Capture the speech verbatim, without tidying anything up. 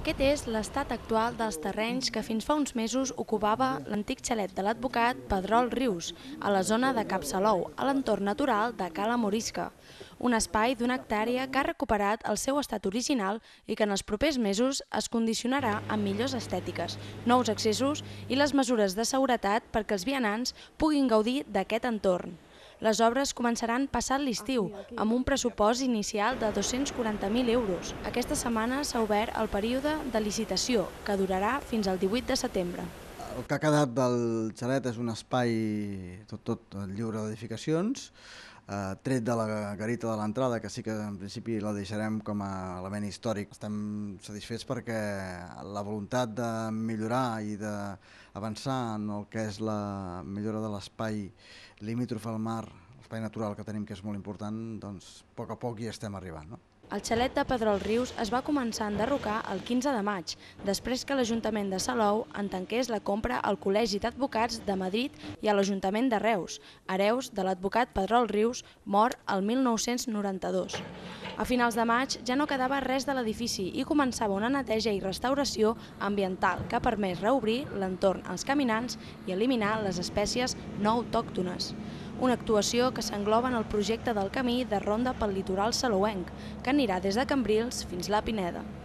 Aquest és l'estat actual dels terrenys que fins fa uns mesos ocupava l'antic xalet de l'advocat Pedrol Rius, a la zona de Cap Salou, a l'entorn natural de Cala Morisca. Un espai d'una hectàrea que ha recuperat el seu estat original i que en els propers mesos es condicionarà amb millors estètiques, nous accessos i les mesures de seguretat perquè els vianants puguin gaudir d'aquest entorn. Les obres començaran passat l'estiu, amb un pressupost inicial de dos-cents quaranta mil euros. Aquesta setmana s'ha obert el període de licitació, que durarà fins al divuit de setembre. El que ha quedat del xalet és un espai tot, tot lliure d'edificacions, eh, tret de la garita de l'entrada, que sí que en principi la deixarem com a element històric. Estem satisfets perquè la voluntat de millorar i d'avançar en el que és la millora de l'espai limítrof al mar, l'espai natural que tenim, que és molt important, doncs a poc a poc hi estem arribant, no? El xalet de Pedrol Rius es va començar a enderrocar el quinze de maig, després que l'Ajuntament de Salou en tanqués la compra al Col·legi d'Advocats de Madrid i a l'Ajuntament de Reus, hereus de l'advocat Pedrol Rius, mort el mil nou-cents noranta-dos. A finals de maig ja no quedava res de l'edifici i començava una neteja i restauració ambiental que ha permès reobrir l'entorn als caminants i eliminar les espècies no autòctones. Una actuació que s'engloba en el projecte del camí de ronda pel litoral salouenc, que anirà des de Cambrils fins a la Pineda.